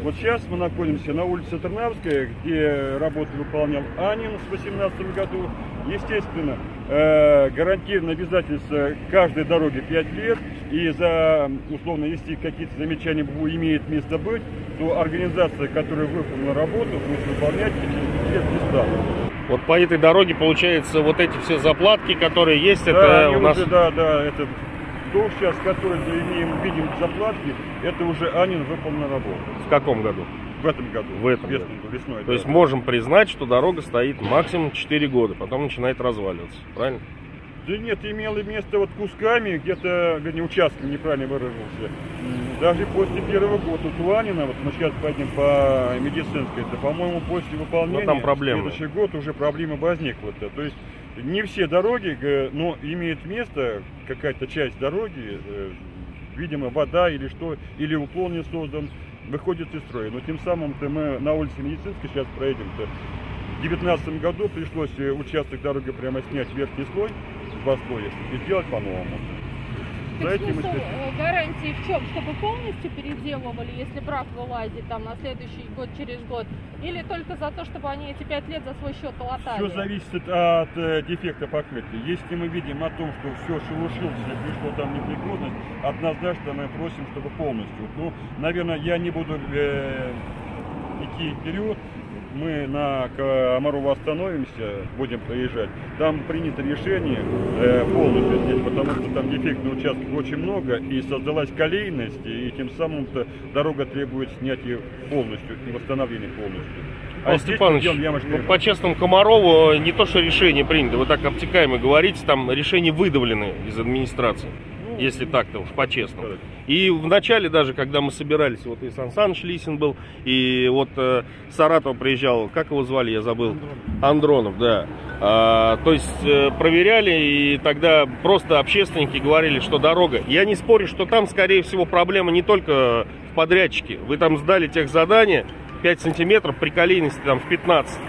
Вот сейчас мы находимся на улице Тарнавская, где работу выполнял Анин в 2018 году. Естественно, гарантированное обязательство каждой дороги 5 лет. И за, условно, если какие-то замечания имеют место быть, то организация, которая выполнила работу, будет выполнять эти 5 лет не станут. Вот по этой дороге, получается, вот эти все заплатки, которые есть, да, это у нас... Уже, да, это то, сейчас, который видим заплатки, это уже Анин выполнена работа. В каком году? В этом году. В этом году. Весной. То есть можем признать, что дорога стоит максимум 4 года, потом начинает разваливаться, правильно? Да нет, имело место вот кусками, где-то, вернее, участками, неправильно выразился. Даже после первого года у Анина, вот мы сейчас пойдем по медицинской, это, по-моему, после выполнения, там проблемы. Следующий год уже проблема возникла. То есть не все дороги, но имеет место какая-то часть дороги, видимо, вода или что, или уклон не создан, выходит из строя. Но тем самым-то мы на улице Медицинской сейчас проедем-то. В 2019 году пришлось участок дороги прямо снять верхний слой, 2 слоя, и сделать по-новому. Так смысл гарантии в чем? Чтобы полностью переделывали, если брак вылазит там на следующий год, через год? Или только за то, чтобы они эти 5 лет за свой счет латали? Все зависит от дефекта покрытия. Если мы видим о том, что все шелушилось, пришло там непригодность, однозначно мы просим, чтобы полностью. Ну, наверное, я не буду идти вперед. Мы на Комарова остановимся, будем проезжать. Там принято решение полностью здесь, потому что там дефектных участков очень много, и создалась колейность, и тем самым-то дорога требует снятия полностью и восстановления полностью. А Степанович, по-честному, Комарову не то, что решение принято, вы так обтекаемо говорите, там решения выдавлены из администрации. Если так-то уж по-честному. И в начале даже, когда мы собирались, вот и Сан Саныч Лисин был, и вот Саратов приезжал, как его звали, я забыл, Андронов, да. То есть проверяли, и тогда просто общественники говорили, что дорога. Я не спорю, что там, скорее всего, проблема не только в подрядчике. Вы там сдали техзадание 5 сантиметров при колейности там в 15.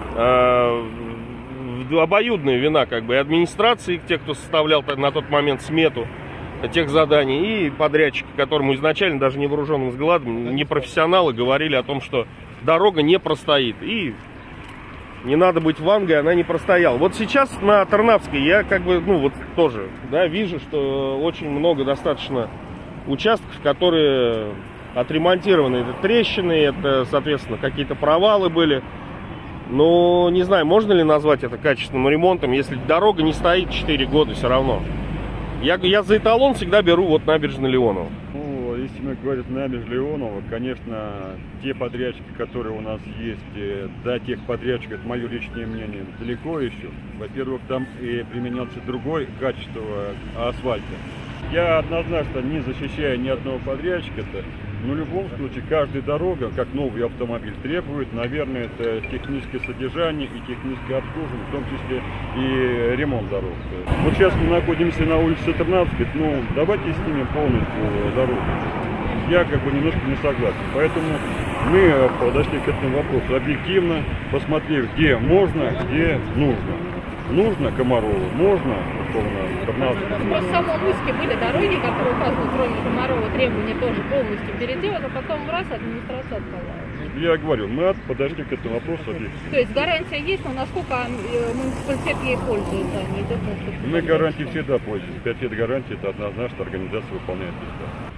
Обоюдная вина как бы и администрации, тех, кто составлял на тот момент смету тех заданий, и подрядчики, которому изначально даже невооруженным взглядом, не профессионалы, говорили о том, что дорога не простоит. И не надо быть вангой, она не простояла. Вот сейчас на Тарнавской я как бы, ну вот тоже, да, вижу, что очень много достаточно участков, которые отремонтированы. Это трещины, это, соответственно, какие-то провалы были. Но не знаю, можно ли назвать это качественным ремонтом, если дорога не стоит 4 года все равно. Я за эталон всегда беру вот набережную Леонова. Ну, если мы говорим набережную Леонова, конечно, те подрядчики, которые у нас есть, до тех подрядчиков, это мое личное мнение, далеко еще. Во-первых, там и применялся другое качество асфальта. Я однозначно не защищаю ни одного подрядчика-то, но в любом случае каждая дорога, как новый автомобиль, требует, наверное, это техническое содержание и техническое обслуживание, в том числе и ремонт дорог. Вот сейчас мы находимся на улице Тарнавской, ну давайте снимем полностью дорогу. Я как бы немножко не согласен, поэтому мы подошли к этому вопросу объективно, посмотрев, где можно, где нужно. Нужно Комарову, можно Тарнавскую. Просто в самом Устье были дороги, которые указаны, кроме Комарова, требования тоже полностью переделать, а потом раз администрация отказалась. Я говорю, мы подошли к этому вопросу объективно. То есть гарантия есть, но насколько муниципалитет ей пользуется? Мы гарантией всегда пользуемся. 5 лет гарантии, это однозначно организация выполняет бесплатно.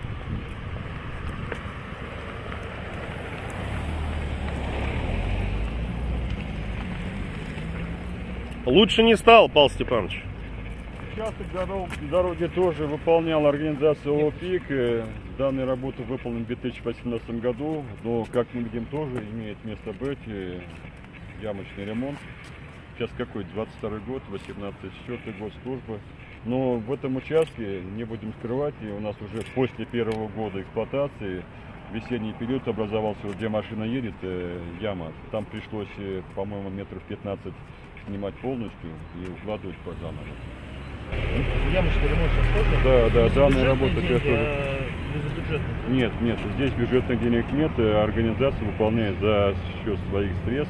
Лучше не стал, Павел Степанович. Участок дороги тоже выполняла организация ОПИК. Данная работа выполнена в 2018 году, но, как мы видим, тоже имеет место быть ямочный ремонт. Сейчас какой? 22 год, 18-й год службы. Но в этом участке, не будем скрывать, и у нас уже после первого года эксплуатации, весенний период образовался, где машина едет, яма. Там пришлось, по-моему, метров 15 снимать полностью и укладывать по заново. Ямочный ремонт сейчас тоже? Да, данная работа. Нет, здесь бюджетных денег нет, организация выполняет за счет своих средств.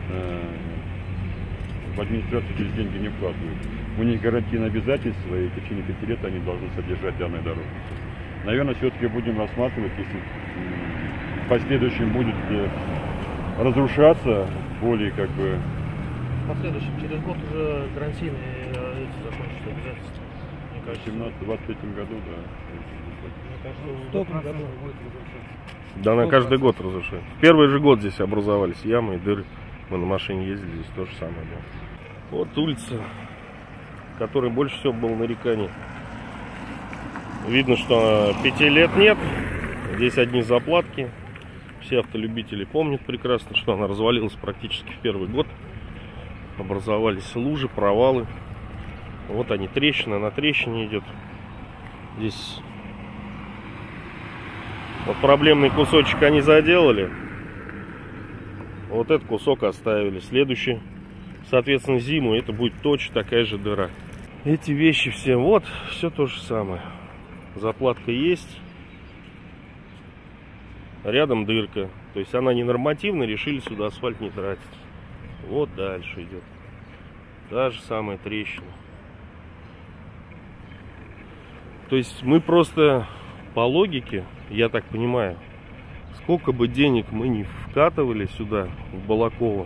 В администрацию здесь деньги не вкладывают. У них гарантийные обязательства, и в течение 5 лет они должны содержать данную дорогу. Наверное, все-таки будем рассматривать, если в последующем будет разрушаться более как бы... В последующем, через год уже гарантийные эти закончатся обязательства. Мне кажется, в 2023 году, да. Мне кажется, 100% будет разрушаться. Да, она каждый год разрушает. В первый же год здесь образовались ямы и дыры. Мы на машине ездили, здесь то же самое было. Вот улица, которой больше всего было нареканий. Видно, что 5 лет нет. Здесь одни заплатки. Все автолюбители помнят прекрасно, что она развалилась практически в первый год. Образовались лужи, провалы. Вот они, трещина на трещине идет. Здесь вот проблемный кусочек они заделали. Вот этот кусок оставили. Следующий, соответственно, зиму это будет точно такая же дыра. Эти вещи все, вот, все то же самое. Заплатка есть. Рядом дырка. То есть она ненормативно, решили сюда асфальт не тратить. Вот дальше идет. Та же самая трещина. То есть мы просто по логике, я так понимаю, сколько бы денег мы не вкатывали сюда, в Балаково,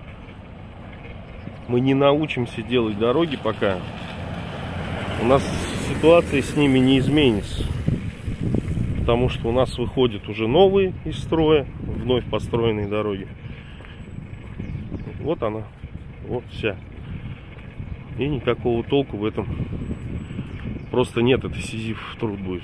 мы не научимся делать дороги пока. У нас ситуация с ними не изменится. Потому что у нас выходят уже новые из строя, вновь построенные дороги. Вот она, вот вся. И никакого толку в этом просто нет, это сизифов труд будет.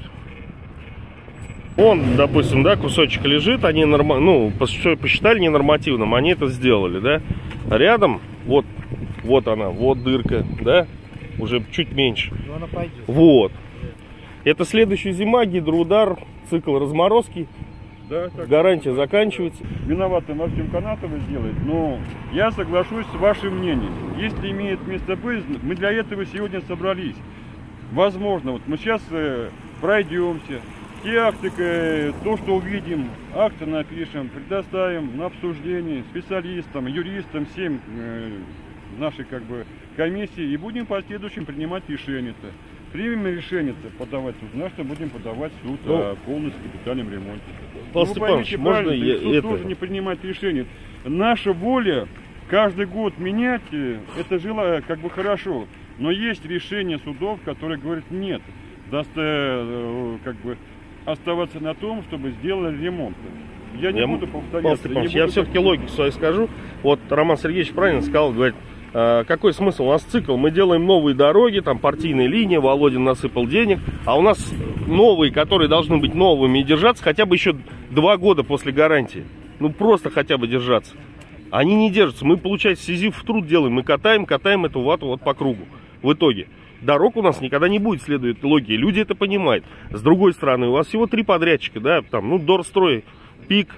Вон, допустим, да, кусочек лежит, они посчитали ненормативным, они это сделали, да. Рядом, вот она, вот дырка, да, уже чуть меньше. Но она пойдет. Вот. Это следующая зима, гидроудар, цикл разморозки. Да, так. Гарантия заканчивается. Виноваты Максим Канатова сделает, но я соглашусь с вашим мнением. Если имеет место быть, мы для этого сегодня собрались. Возможно, вот мы сейчас пройдемся, те акты, то, что увидим, акты напишем, предоставим на обсуждение специалистам, юристам, всем нашей как бы комиссии и будем в последующем принимать решение-то. Примем решение подавать суд, значит будем подавать суд о полностью капитальном ремонте. Павел Степанович, можно я суд тоже не принимать решение. Наша воля каждый год менять, это жило как бы хорошо. Но есть решение судов, которые говорят нет, даст как бы оставаться на том, чтобы сделали ремонт. Я не буду повторяться. Я все-таки логику свою скажу. Вот Роман Сергеевич правильно сказал, говорит, какой смысл? У нас цикл, мы делаем новые дороги, там партийная линия, Володин насыпал денег, а у нас новые, которые должны быть новыми и держаться хотя бы еще 2 года после гарантии. Ну просто хотя бы держаться. Они не держатся. Мы, получается, сизифов труд делаем, мы катаем эту вату вот по кругу. В итоге дорог у нас никогда не будет, следует логике. Люди это понимают. С другой стороны, у вас всего 3 подрядчика, да, там, ну, Дорстрой, ПИК,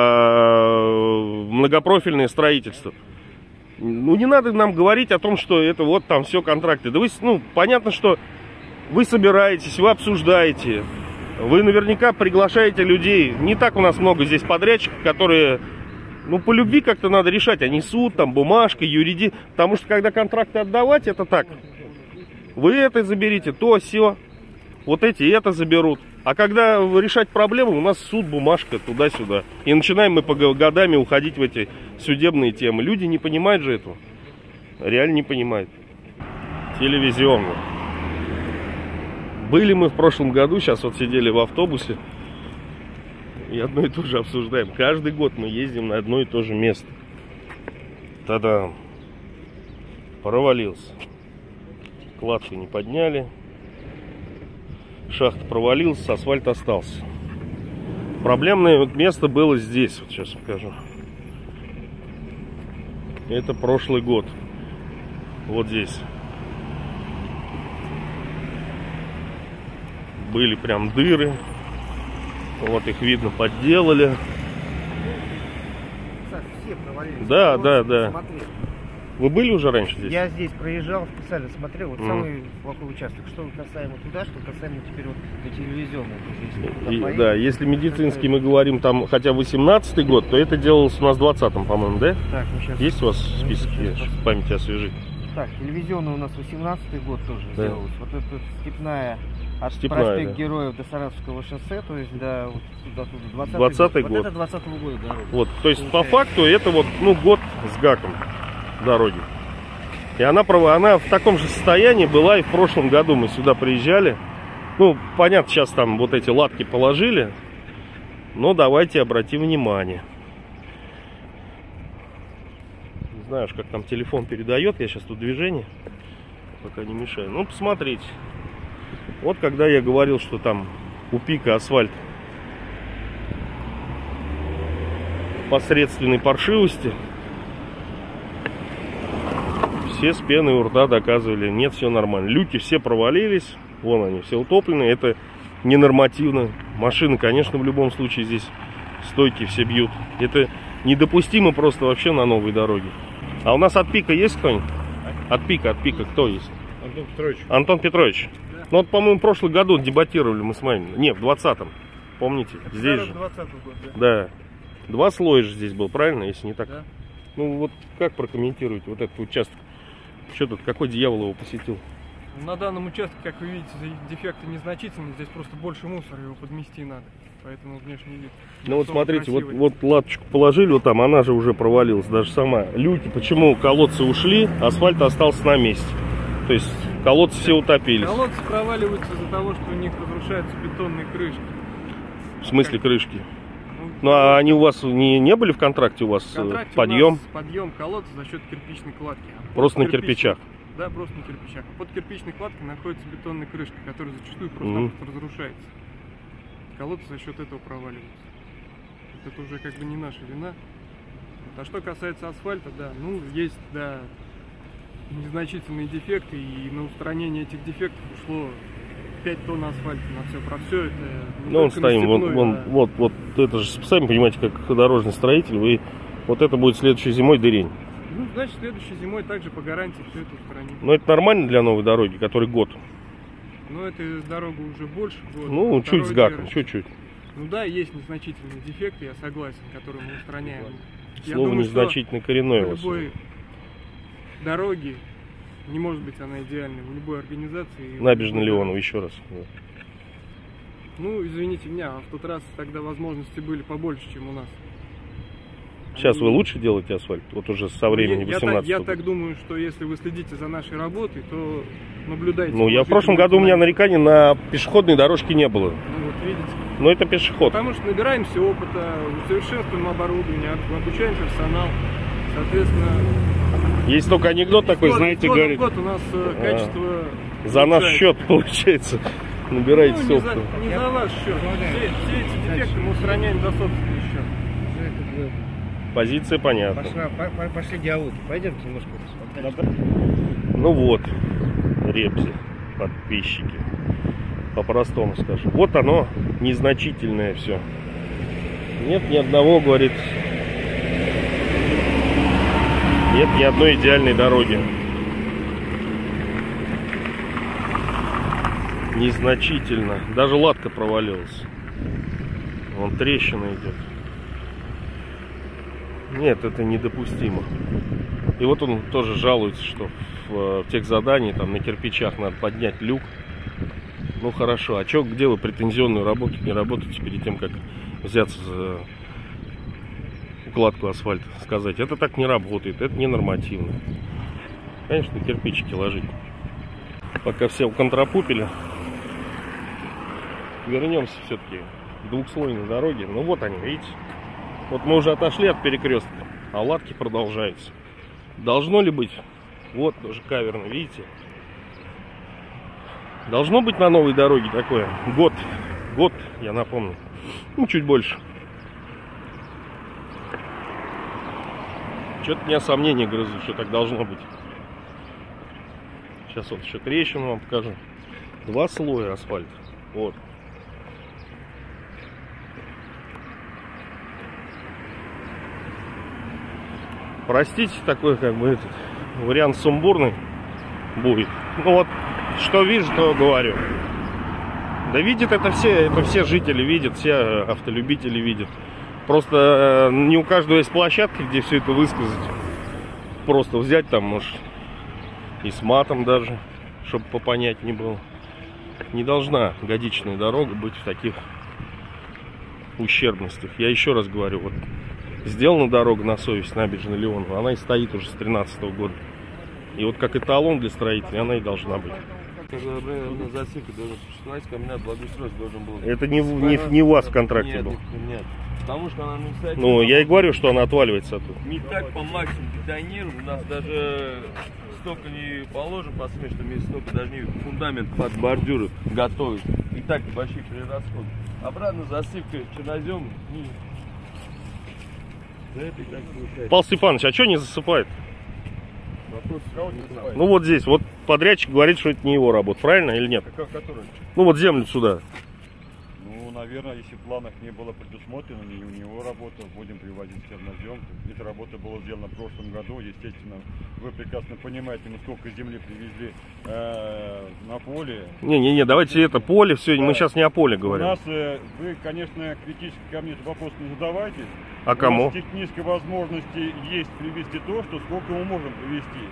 многопрофильное строительство. Ну, не надо нам говорить о том, что это вот там все контракты. Да вы, ну, понятно, что вы собираетесь, вы обсуждаете, вы наверняка приглашаете людей. Не так у нас много здесь подрядчиков, которые, ну, по любви как-то надо решать, а не суд, там, бумажка, юриди. Потому что, когда контракты отдавать, это так. Вы это заберите, то, сё. Вот эти это заберут. А когда решать проблемы, у нас суд, бумажка, туда-сюда. И начинаем мы по годами уходить в эти судебные темы. Люди не понимают же этого. Реально не понимают. Телевизионно. Были мы в прошлом году, сейчас вот сидели в автобусе. И одно и то же обсуждаем. Каждый год мы ездим на одно и то же место. Тогда провалился. Кладку не подняли. Шахта провалилась, асфальт остался. Проблемное вот место было здесь. Вот сейчас покажу. Это прошлый год. Вот здесь. Были прям дыры. Вот их видно, подделали. Все провалились. Да, да, да. Смотри. Вы были уже раньше здесь? Я здесь проезжал, специально смотрел, вот самый плохой участок. Что касаемо туда, что касаемо теперь вот на телевизионной. Если да, если медицинский мы говорим там хотя 18-й год, то это делалось у нас в 20-м, по-моему, да? Так, ну сейчас... Есть у вас списки, в памяти освежить? Так, телевизионный у нас 18-й год тоже да. делалось. Вот эта степная от Степная, проспект да. Героев до Саратовского шоссе, то есть до вот, 20-й год. год. Вот это 20-го года дорога. Вот, то есть по факту это вот, ну, год с гаком дороги. И она в таком же состоянии была и в прошлом году. Мы сюда приезжали. Ну, понятно, сейчас там вот эти латки положили. Но давайте обратим внимание. Не знаю, как там телефон передает. Я сейчас тут движение. Пока не мешаю. Ну, посмотрите. Вот когда я говорил, что там у пика асфальт посредственной паршивости, все с пеной у рта доказывали, нет, все нормально. Люки все провалились, вон они, все утоплены, это ненормативно. Машины, конечно, в любом случае здесь стойки все бьют. Это недопустимо просто вообще на новой дороге. А у нас от пика есть кто-нибудь? От пика кто есть? Антон Петрович. Антон Петрович. Да. Ну вот, по-моему, в прошлом году дебатировали мы с вами. Не, в 20-м. Помните? Здесь же. 20-й год, да. 2 слоя же здесь был, правильно, если не так? Да. Ну вот как прокомментируете вот этот участок? Что тут, какой дьявол его посетил? На данном участке, как вы видите, дефекты незначительные, здесь просто больше мусора, его подмести надо, поэтому внешний вид. Ну вот смотрите, вот латочку положили вот там, она же уже провалилась, даже сама. Люки, почему колодцы ушли, асфальт остался на месте. То есть колодцы все утопились. Колодцы проваливаются из-за того, что у них разрушаются бетонные крышки. В смысле крышки? Ну а они у вас не были в контракте, у вас подъем? У нас подъем колодца за счет кирпичной кладки. Просто на кирпичах? Да, просто на кирпичах. Под кирпичной кладкой находится бетонная крышка, которая зачастую просто разрушается. Колодцы за счет этого проваливаются. Это уже как бы не наша вина. А что касается асфальта, да, ну есть, да, незначительные дефекты, и на устранение этих дефектов ушло 5 тонн асфальта на все. Про все это. Ну, он стоим, вот, это же, сами понимаете, как дорожный строитель, вы вот это будет следующей зимой дырень. Ну, значит, следующей зимой также по гарантии все это устраним. Но это нормально для новой дороги, который год? Ну, эта дорога уже больше года. Ну, чуть с гаком, чуть-чуть. Ну да, есть незначительные дефекты, я согласен, которые мы устраняем. Слово незначительный коренной у вас. Любой дороги, не может быть она идеальной, в любой организации. Набережная Леонова, еще раз. Ну, извините меня, а в тот раз тогда возможности были побольше, чем у нас. Сейчас вы лучше делаете асфальт? Вот уже со времени 18 Я так думаю, что если вы следите за нашей работой, то наблюдайте. Ну, я в прошлом году у меня нареканий на пешеходной дорожке не было. Ну, вот видите. Но это пешеход. Потому что набираемся опыта, усовершенствуем оборудование, обучаем персонал. Соответственно... Есть только анекдот такой, знаете, говорит... у нас качество... За наш счет, получается. Набираетесь опыта. Не за ваш счет. Все эти дефекты мы устраняем за собственный счет. Позиция понятна. Пошли диалоги. Пойдемте немножко посмотрим. Ну вот, ребзи, подписчики. По-простому скажу. Вот оно, незначительное все. Нет ни одного, говорит, нет ни одной идеальной дороги. Незначительно. Даже латка провалилась. Вон трещина идет. Нет, это недопустимо. И вот он тоже жалуется, что в тех заданиях там на кирпичах надо поднять люк. Ну хорошо, а чё, где вы претензионную работу не работаете перед тем, как взяться за укладку асфальта? Сказать, это так не работает, это ненормативно. Конечно, кирпичики ложить. Пока все уконтропупили, вернемся все-таки к двухслойной дороге. Ну вот они, видите? Вот мы уже отошли от перекрестка, а латки продолжаются. Должно ли быть? Вот тоже каверно, видите? Должно быть на новой дороге такое. Год, я напомню. Ну, чуть больше. Что-то меня сомнения грызут, что так должно быть. Сейчас вот еще трещину вам покажу. 2 слоя асфальта. Вот. Простите, такой как бы этот вариант сумбурный будет. Ну вот, что вижу, то говорю. Да видят это все жители видят, все автолюбители видят. Просто не у каждого есть площадка, где все это высказать. Просто взять там, может, и с матом даже, чтобы попонять не было. Не должна годичная дорога быть в таких ущербностях. Я еще раз говорю, вот сделана дорога на совесть набережной Леонова, она и стоит уже с 2013 года. И вот как эталон для строителей она и должна быть. Засыпка должен существовать, комбинат благоустройства должен был. Это не у вас в контракте нет, был? Нет, потому что она не стоит. Ну, я и говорю, что она отваливается оттуда. Не так по максимуму бетонируем, у нас даже столько не положим по смешным местам, столько даже не фундамент под бордюры готовить. И так большие перерасходы. Обратно засыпка чернозем, за это и так получается. Павел Степанович, а что не засыпает? Вопрос не знаю. Ну вот здесь, вот подрядчик говорит, что это не его работа, правильно или нет? Который? Ну вот землю сюда. Ну, наверное, если в планах не было предусмотрено, не у него работа, будем привозить чернозем. Эта работа была сделана в прошлом году. Естественно, вы прекрасно понимаете, мы сколько земли привезли на поле. Не, давайте это поле, все, мы сейчас не о поле говорим. У нас, вы, конечно, критически ко мне этот вопрос не задавайте. А кому? У нас технической возможности есть привезти то, что сколько мы можем привезти.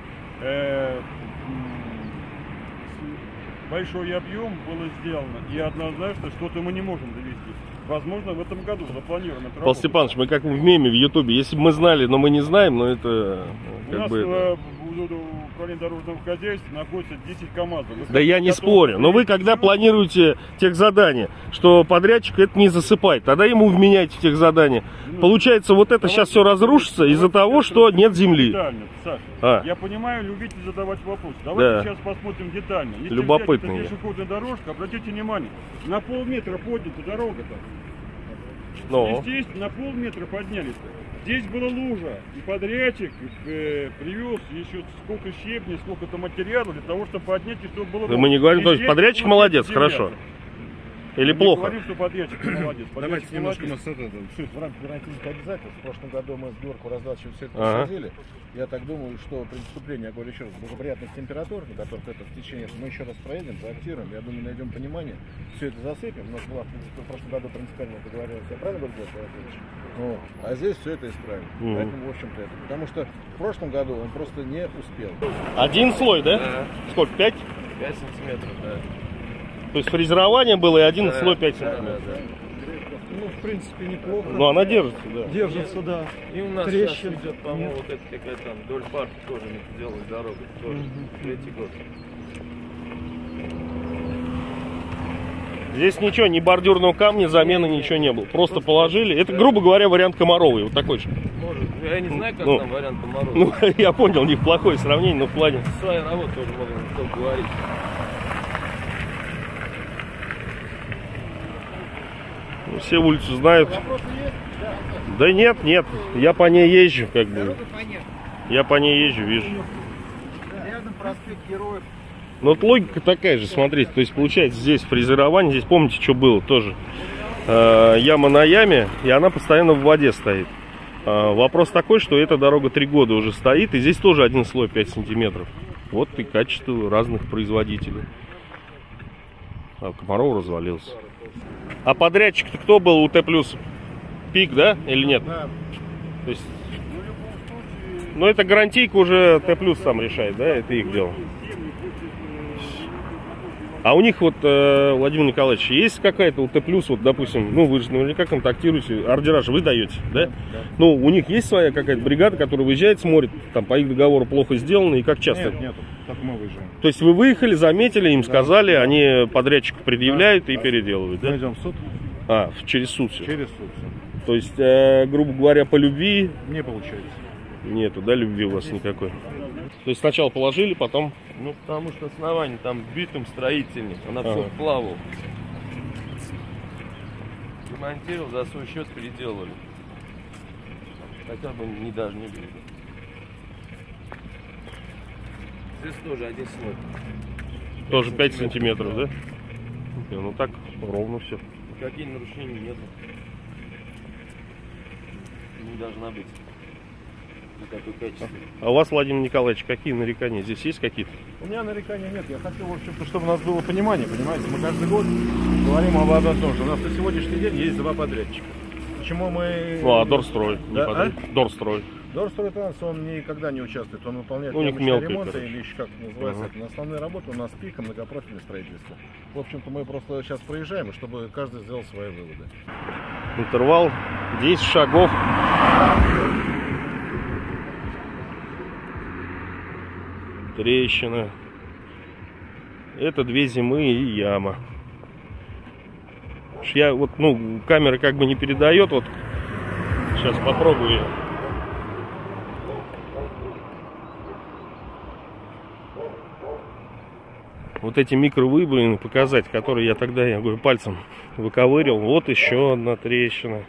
Большой объем было сделано, и однозначно что-то мы не можем довести. Возможно, в этом году запланируем это. Павел Степанович, мы как в меме в Ютубе. Если бы мы знали, но мы не знаем, но это у нас в управлении дорожного хозяйства находится 10 КАМАЗов. Да я не спорю, но вы когда планируете техзадание, что подрядчик это не засыпает, тогда ему вменяйте техзадание. Получается, вот это сейчас все разрушится из-за того, что нет земли. Детально, Саша, я понимаю, любите задавать вопросы. Давайте сейчас посмотрим детально. Если любопытно. Если пешеходная дорожка, обратите внимание, на полметра поднята дорога-то. Но. Здесь на полметра поднялись. Здесь была лужа, и подрядчик привез еще сколько щебня, сколько-то материала для того, чтобы поднять, и чтобы было... Да мы не говорим, то есть подрядчик молодец, хорошо. Или плохо? Мы говорим, что подрядчик молодец. Давайте немножко нас в рамках гарантийных обязательств. В прошлом году мы с Георгом раздачу все это посадили. Я так думаю, что при наступлении, я говорю еще раз, благоприятных температур, на которых это в течение, мы еще раз проедем, проектируем, я думаю, найдем понимание, все это засыпем. У нас была в прошлом году принципиально договорилась, я правильно говорю, вот. А здесь все это исправим. Поэтому, в общем-то, это. Потому что в прошлом году он просто не успел. Один слой, да? Да. Сколько? 5? 5 сантиметров, да. То есть фрезерование было и один слой 5 сантиметров. Да. Ну, в принципе, неплохо. Но она держится, да. Держится, да. И у нас Трещин сейчас идет, по-моему, вот это какая-то там вдоль парка тоже не делают дорогу. Тоже третий год. Здесь ничего, ни бордюрного камня, замены ничего не было. Просто положили. Это, грубо говоря, вариант Комаровой. Вот такой же. Может, я не знаю, как там вариант Комарова. Ну, я понял, неплохое сравнение, но в плане. Своя работа тоже можно говорить. Все улицу знают. Да нет, я по ней езжу, как бы. Я по ней езжу, вижу. Рядом проспект Героев. Но вот логика такая же, смотрите. То есть получается здесь фрезерование, здесь помните, что было тоже. Яма на яме, и она постоянно в воде стоит. Вопрос такой, что эта дорога 3 года уже стоит, и здесь тоже один слой 5 сантиметров. Вот и качество разных производителей. Комаров развалился. А подрядчик-то кто был у Т+? Пик, да? Или нет? Да. То есть, ну это гарантийка уже Т+ сам решает, да? Это их дело. А у них вот, Владимир Николаевич, есть какая-то у Т+, вот, допустим, ну вы же наверняка контактируете, ордера же вы даете, да? Да. Ну, у них есть своя какая-то бригада, которая выезжает, смотрит, там по их договору плохо сделано, и как часто? Нет, только мы выезжаем. То есть вы выехали, заметили, им сказали, они подрядчику предъявляют и переделывают, да? Мы идем в суд. Через суд все. Через суд все. То есть, грубо говоря, по любви... Не получается. Нету, да, любви у вас никакой? То есть сначала положили, потом... Ну, потому что основание там битум строительник, она все вплавала. Демонтировал, за свой счет переделывали. Хотя бы даже не были. Здесь тоже один слой. Тоже 5 сантиметров, да? Ну так, ровно все. Никаких нарушений нет. Не должна быть. Никакой качества. А у вас, Владимир Николаевич, какие нарекания? Здесь есть какие-то? У меня нареканий нет. Я хотел, в общем-то, чтобы у нас было понимание, понимаете? Мы каждый год говорим об одном, что у нас на сегодняшний день есть 2 подрядчика. Почему мы... Ну, а Дорстрой? Да, Дорстрой. Дорстройтрансс, он никогда не участвует, он выполняет У них ямочные мелкие, ремонты, короче. или еще как это называется. Это основная работа у нас пика, многопрофильное строительство. В общем-то, мы просто сейчас проезжаем, и чтобы каждый сделал свои выводы. Интервал 10 шагов. Трещина. Это 2 зимы и яма. Я вот, ну, камера как бы не передает. Вот сейчас попробую я. Вот эти микровыбоины показать, которые я тогда, я говорю, пальцем выковырил. Вот еще одна трещина.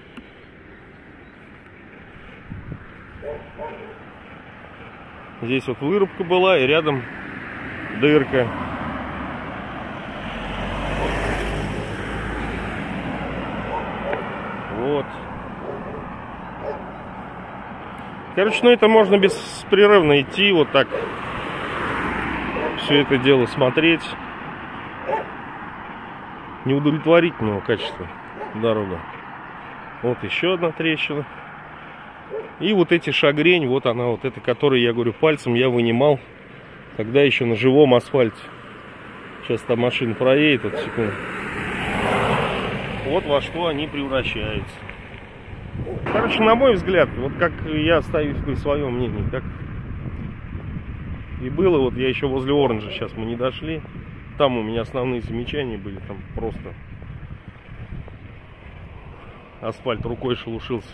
Здесь вот вырубка была, и рядом дырка. Вот. Короче, ну это можно беспрерывно идти, вот так. Все это дело смотреть. Неудовлетворительного качества дорога. Вот еще одна трещина. И вот эти шагрень, вот она, вот эта, которую я говорю, пальцем я вынимал, тогда еще на живом асфальте. Сейчас там машина проедет, вот секунду. Вот во что они превращаются. Короче, на мой взгляд, вот как я остаюсь при своем мнении, как и было, вот я еще возле Оранжа, сейчас мы не дошли. Там у меня основные замечания были, там просто асфальт рукой шелушился.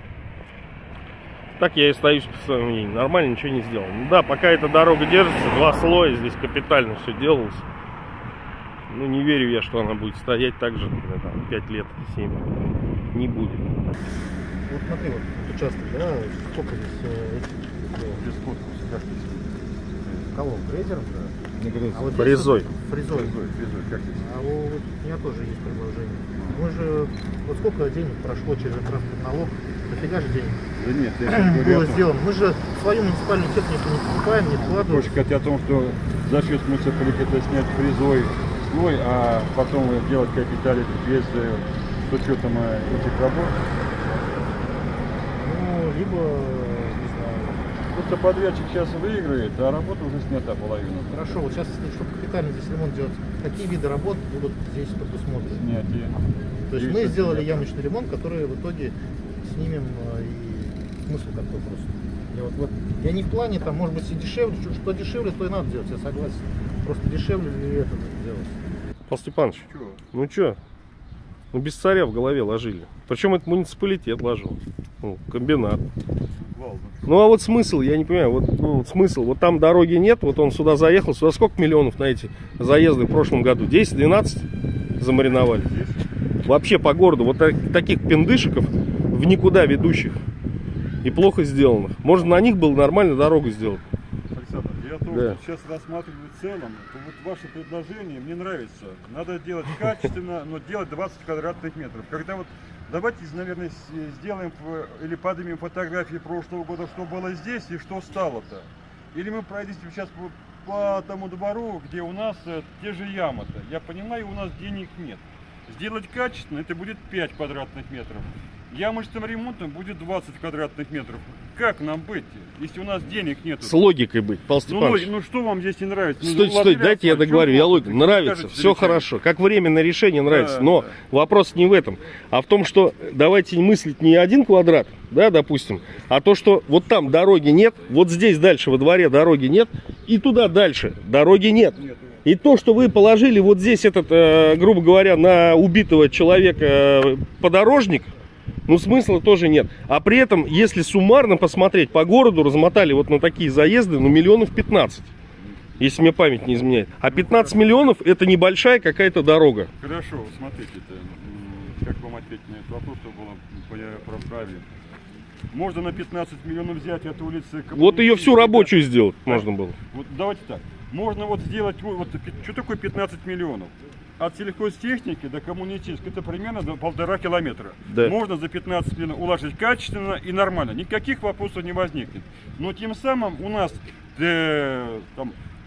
Так я и остаюсь по своему мнению. Нормально, ничего не сделал. Ну да, пока эта дорога держится, 2 слоя, здесь капитально все делалось. Ну, не верю я, что она будет стоять так же, там, 5 лет, 7. Не будет. Вот смотри, вот участок, да, сколько здесь колонн, фрезером, да? А вот Фрезой. Фрезой. А вот у меня тоже есть предложение. Мы же, вот сколько денег прошло через транспортный налог, дофига же денег Да нет, я было сделано. Мы же свою муниципальную технику не покупаем, не вкладываем. Хочешь сказать о том, что за счет муниципалитета снять фрезой слой, а потом делать капиталит без с учетом этих работ? Ну, либо, не знаю. Просто подрядчик сейчас выиграет, а работа уже снята половина. Хорошо, вот сейчас, чтобы капитально здесь ремонт делать, какие виды работ будут здесь предусмотрены? Снятие. То есть мы сделали ямочный ремонт, который в итоге снимем, и смысл какой просто. Я не в плане, там, может быть, и дешевле, что дешевле, то и надо делать, я согласен. Просто дешевле ли это делать? Павел Степанович, ну чё? Ну без царя в голове ложили. Причем это муниципалитет ложил. Ну, комбинат. Ну а вот смысл, я не понимаю, вот смысл. Вот там дороги нет, вот он сюда заехал. Сюда сколько миллионов на эти заезды в прошлом году? 10-12 замариновали. Вообще по городу вот таких пиндышиков в никуда ведущих и плохо сделанных. Можно на них было нормально дорогу сделать. Александр, я тоже сейчас рассматриваю в целом, то вот ваше предложение мне нравится. Надо делать качественно, но делать 20 квадратных метров. Когда вот давайте, наверное, сделаем или поднимем фотографии прошлого года, что было здесь и что стало-то. Или мы пройдемся сейчас по тому двору, где у нас те же ямы-то. Я понимаю, у нас денег нет. Сделать качественно, это будет 5 квадратных метров. Ямочным ремонтом будет 20 квадратных метров. Как нам быть, если у нас денег нет? С логикой быть, Павел Степанович. Ну что вам здесь не нравится? Стойте, дайте я договорю. Я логику. Нравится, все хорошо. Как временное решение нравится. Да, но вопрос не в этом, а в том, что давайте мыслить не 1 квадрат, да, допустим, а то, что вот там дороги нет, вот здесь дальше во дворе дороги нет, и туда дальше дороги нет. И то, что вы положили вот здесь этот, грубо говоря, на убитого человека подорожник, ну смысла тоже нет. А при этом, если суммарно посмотреть по городу, размотали вот на такие заезды, ну миллионов 15. Если мне память не изменяет. А 15 миллионов это небольшая какая-то дорога. Хорошо, смотрите, как вам ответить на этот вопрос, чтобы было правильно. Можно на 15 миллионов взять эту улицу. Вот ее всю рабочую сделать можно было. Вот давайте так. Можно вот сделать, вот что такое 15 миллионов? От сельхозтехники до коммунистической это примерно 1,5 километра. Да. Можно за 15 миллионов уложить качественно и нормально. Никаких вопросов не возникнет. Но тем самым у нас там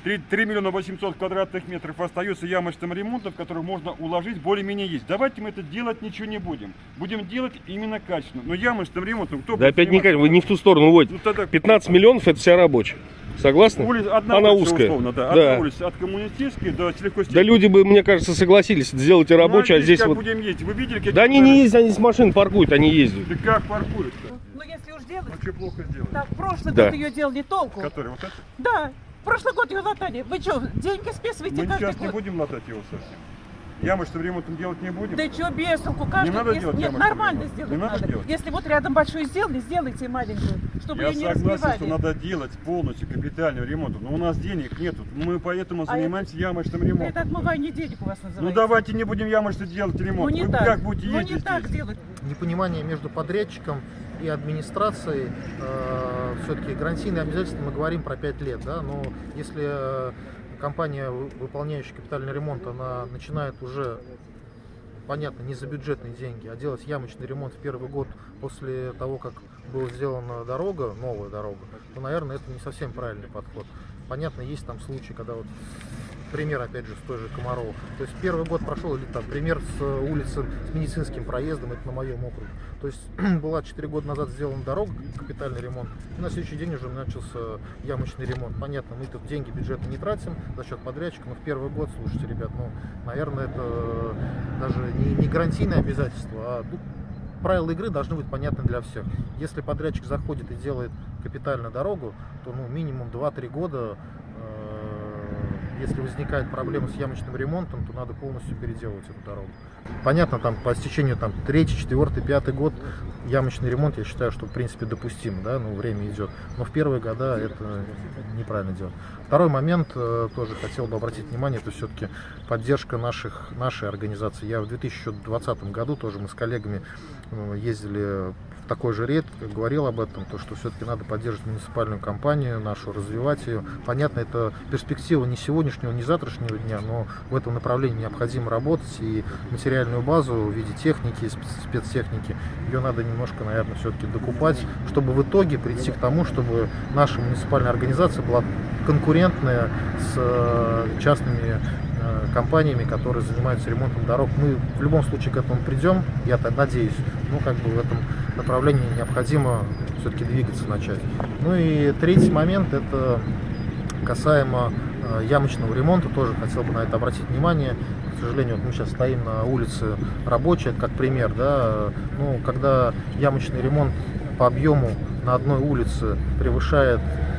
3 миллиона 800 квадратных метров остается ямочным ремонтом, в который можно уложить, более-менее есть. Давайте мы это делать ничего не будем. Будем делать именно качественно. Но ямочным ремонтом кто Да опять никак, вы не в ту сторону водите. 15 миллионов это вся рабочая. Согласны? Одна она улица, узкая. Условно, да. Да. Одна улица от Коммунистической до Сельхозтехники. Да люди бы, мне кажется, согласились сделать и рабочую, а здесь как вот... будем ездить? Вы видели, Да они не ездят, они с машин паркуют, они ездят. Да как паркуют-то? Ну если уж делать... Ну что плохо сделать? Так, в прошлый Да. год ее делали толку. Который вот это? Да, в прошлый год ее латали. Вы что, деньги списываете Мы каждый сейчас не год? будем латать его совсем. Ямочным ремонтом делать не будем. Да что, без толку, каждый Не надо если- делать Нет, ямочный нормально ремонт. сделать Не надо надо. делать. Если вот рядом большую сделали, сделайте маленькую, чтобы Я ее не согласен, разбивали. что надо делать полностью капитальный ремонт, но у нас денег нет. Мы поэтому А занимаемся ямочным Да ремонтом. это отмывание денег у вас называется. Ну давайте не будем ямочно делать ремонт. Ну не Вы так, как будете ну ездить не так здесь? делать. Непонимание между подрядчиком и администрацией. Все-таки гарантийные обязательства мы говорим про 5 лет, да, но если компания, выполняющая капитальный ремонт, она начинает уже, понятно, не за бюджетные деньги, а делать ямочный ремонт в первый год после того, как была сделана дорога, новая дорога, то, наверное, это не совсем правильный подход. Понятно, есть там случаи, когда вот пример, опять же, с той же Комарова. То есть первый год прошел, или там пример с улицы с медицинским проездом, это на моем округе. То есть была 4 года назад сделана дорога, капитальный ремонт, и на следующий день уже начался ямочный ремонт. Понятно, мы тут деньги бюджета не тратим за счет подрядчика, но в первый год, слушайте, ребят, ну, наверное, это даже не гарантийное обязательство, а правила игры должны быть понятны для всех. Если подрядчик заходит и делает капитальную дорогу, то ну, минимум 2-3 года, если возникает проблема с ямочным ремонтом, то надо полностью переделывать эту дорогу. Понятно, там по истечению 3, 4, 5 год ямочный ремонт, я считаю, что в принципе допустим, да, ну, время идет. Но в первые года это неправильно делать. Второй момент, тоже хотел бы обратить внимание, это все-таки поддержка нашей организации. Я в 2020 году тоже мы с коллегами ездили в такой же рейд, говорил об этом, то, что все-таки надо поддерживать муниципальную компанию, нашу, развивать ее. Понятно, это перспектива не сегодняшнего, не завтрашнего дня, но в этом направлении необходимо работать, и материальную базу в виде техники, спецтехники, ее надо немножко, наверное, все-таки докупать, чтобы в итоге прийти к тому, чтобы наша муниципальная организация была конкурентная с частными компаниями, которые занимаются ремонтом дорог. Мы в любом случае к этому придем, я так надеюсь. Ну, как бы в этом направлении необходимо все-таки двигаться, начать. Ну и третий момент, это касаемо ямочного ремонта, тоже хотел бы на это обратить внимание. К сожалению, вот мы сейчас стоим на улице Рабочей, это как пример, да, ну, когда ямочный ремонт по объему на одной улице превышает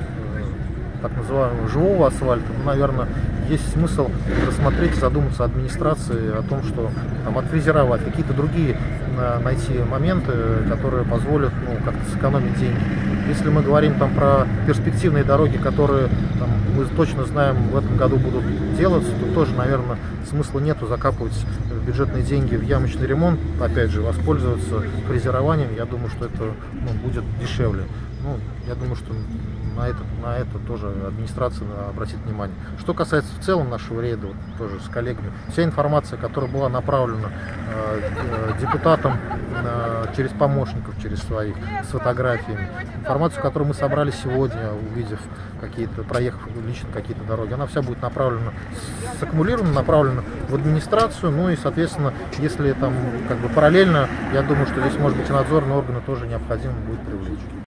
так называемого живого асфальта, ну, наверное, есть смысл рассмотреть, задуматься администрации о том, что там отфрезеровать, какие-то другие найти моменты, которые позволят, ну, как-то сэкономить деньги. Если мы говорим там про перспективные дороги, которые там, мы точно знаем в этом году будут делаться, то тоже, наверное, смысла нету закапывать бюджетные деньги в ямочный ремонт, опять же, воспользоваться фрезерованием. Я думаю, что это, ну, будет дешевле. Ну, я думаю, что на это тоже администрация обратит внимание. Что касается в целом нашего рейда, вот, тоже с коллегами, вся информация, которая была направлена депутатам через помощников, через своих, с фотографиями, информацию, которую мы собрали сегодня, увидев проехав лично какие-то дороги, она вся будет направлена, саккумулирована, направлена в администрацию, ну и, соответственно, если там как бы параллельно, я думаю, что здесь, может быть, и надзорные органы тоже необходимо будет привлечь.